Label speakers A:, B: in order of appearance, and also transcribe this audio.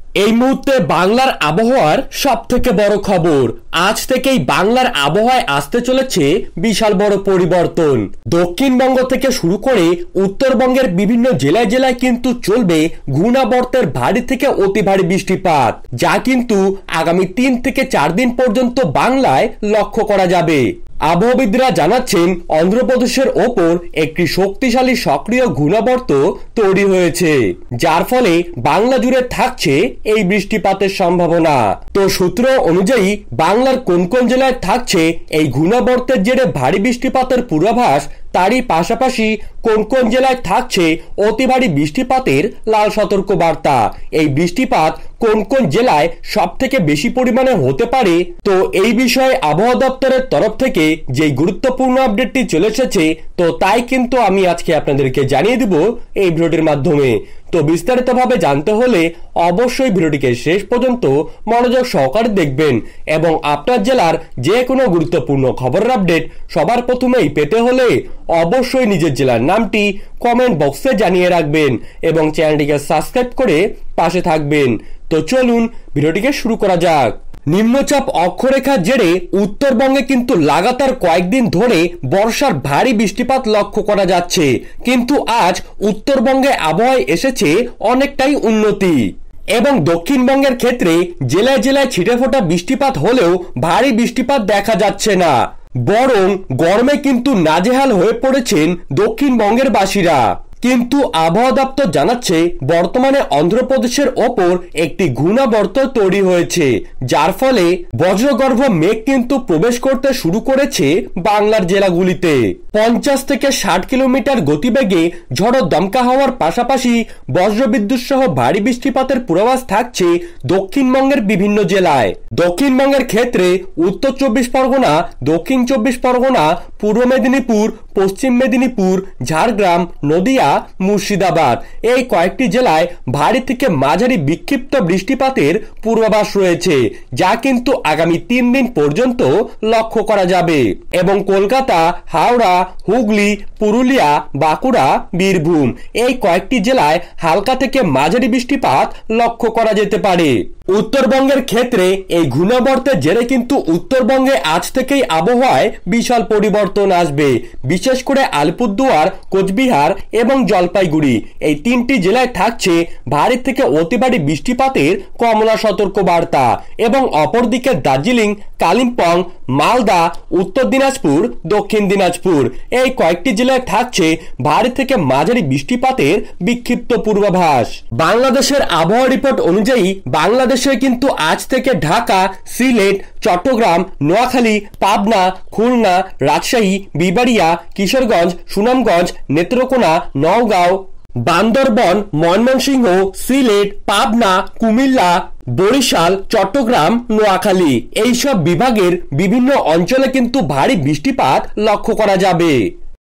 A: এই মুহূর্তে বাংলার আবহাওয়ার সবথেকে বড় খবর। আজ থেকেই বাংলার আবহাওয়ায় আসতে চলেছে বিশাল বড় পরিবর্তন। দক্ষিণবঙ্গ থেকে শুরু করে উত্তরবঙ্গের বিভিন্ন জেলায় জেলায় কিন্তু চলবে ঘূর্ণাবর্তের ভারী থেকে অতি ভারী বৃষ্টিপাত, যা কিন্তু আগামী 3 থেকে 4 দিন পর্যন্ত বাংলায় লক্ষ্য করা যাবে। আবহাওয়াবিদরা জানাচ্ছেন অন্ধ্রপ্রদেশের ওপর একটি শক্তিশালী সক্রিয় ঘূর্ণাবর্ত তৈরি হয়েছে, যার ফলে বাংলা জুড়ে থাকছে এই বৃষ্টিপাতের সম্ভাবনা। তো সূত্র অনুযায়ী বাংলার কোন কোন জেলায় থাকছে এই ঘূর্ণাবর্তের জেরে ভারী বৃষ্টিপাতের পূর্বাভাস, তারই পাশাপাশি কোন কোন জেলায় থাকছে অতি ভারী বৃষ্টিপাতের লাল সতর্ক বার্তা, এই বৃষ্টিপাত কোন কোন জেলায় সব থেকে বেশি পরিমাণে হতে পারে, তো এই বিষয়ে আবহাওয়া দপ্তরের তরফ থেকে যে গুরুত্বপূর্ণ আপডেটটি চলে এসেছে, তো তাই কিন্তু আমি আজকে আপনাদেরকে জানিয়ে দিব এই ভিডিওটির মাধ্যমে। তো বিস্তারিতভাবে জানতে হলে অবশ্যই ভিডিওটিকে শেষ পর্যন্ত মনোযোগ সহকারে দেখবেন এবং আপনার জেলার যে কোনো গুরুত্বপূর্ণ খবরের আপডেট সবার প্রথমেই পেতে হলে অবশ্যই নিজের জেলার নামটি কমেন্ট বক্সে জানিয়ে রাখবেন এবং চ্যানেলটিকে সাবস্ক্রাইব করে পাশে থাকবেন। তো চলুন ভিডিওটিকে শুরু করা যাক। নিম্নচাপ অক্ষরেখার জেরে উত্তরবঙ্গে কিন্তু লাগাতার কয়েকদিন ধরে বর্ষার ভারী বৃষ্টিপাত লক্ষ্য করা যাচ্ছে, কিন্তু আজ উত্তরবঙ্গে আবহাওয়ায় এসেছে অনেকটাই উন্নতি এবং দক্ষিণবঙ্গের ক্ষেত্রে জেলায় জেলায় ছিটেফোঁটা বৃষ্টিপাত হলেও ভারী বৃষ্টিপাত দেখা যাচ্ছে না, বরং গরমে কিন্তু নাজেহাল হয়ে পড়েছেন দক্ষিণবঙ্গের বাসীরা। কিন্তু আবহাওয়া দপ্তর জানাচ্ছে বর্তমানে অন্ধ্রপ্রদেশের ওপর একটি ঘূর্ণাবর্ত তৈরি হয়েছে, যার ফলে বজ্রগর্ভ মেঘ কিন্তু প্রবেশ করতে শুরু করেছে বাংলার জেলাগুলিতে। 50 থেকে 60 কিলোমিটার গতিবেগে ঝড়ো দমকা হওয়ার পাশাপাশি বজ্রবিদ্যুৎ সহ ভারী বৃষ্টিপাতের পূর্বাভাস থাকছে দক্ষিণবঙ্গের বিভিন্ন জেলায়। দক্ষিণবঙ্গের ক্ষেত্রে উত্তর 24 পরগনা, দক্ষিণ 24 পরগনা, পূর্ব মেদিনীপুর, পশ্চিম মেদিনীপুর, ঝাড়গ্রাম, নদিয়া, মুর্শিদাবাদ এই কয়েকটি জেলায় ভারী থেকে মাঝারি বিক্ষিপ্ত বৃষ্টিপাতের পূর্বাভাস রয়েছে, যা কিন্তু আগামী 3 দিন পর্যন্ত লক্ষ্য করা যাবে এবং কলকাতা, হাওড়া, হুগলি, পুরুলিয়া, বাঁকুড়া, বীরভূম এই কয়েকটি জেলায় হালকা থেকে মাঝারি বৃষ্টিপাত লক্ষ্য করা যেতে পারে। উত্তরবঙ্গের ক্ষেত্রে এই ঘূর্ণাবর্তের জেরে কিন্তু উত্তরবঙ্গে আজ থেকেই আবহাওয়ায় বিশাল পরিবর্তন আসবে। বিশেষ করে আলিপুরদুয়ার, কোচবিহার এবং জলপাইগুড়ি এই 3টি জেলায় থাকছে ভারী থেকে অতি ভারী বৃষ্টিপাতের কমলা সতর্ক বার্তা এবং অপরদিকে দার্জিলিং, কালিম্পং, মালদা, উত্তর দিনাজপুর, দক্ষিণ দিনাজপুর এই কয়েকটি জেলায় থাকছে ভারী থেকে মাঝারি বৃষ্টিপাতের বিক্ষিপ্ত পূর্বাভাস। বাংলাদেশের আবহাওয়া রিপোর্ট অনুযায়ী বাংলাদেশে কিন্তু আজ থেকে ঢাকা, সিলেট, চট্টগ্রাম, নোয়াখালী, পাবনা, খুলনা, রাজশাহী, বিবাড়িয়া, কিশোরগঞ্জ, সুনামগঞ্জ, নেত্রকোনা, নওগাঁও, বান্দরবন, ময়মনসিংহ, সিলেট, পাবনা, কুমিল্লা, বরিশাল, চট্টগ্রাম, নোয়াখালী এইসব বিভাগের বিভিন্ন অঞ্চলে কিন্তু ভারী বৃষ্টিপাত লক্ষ্য করা যাবে।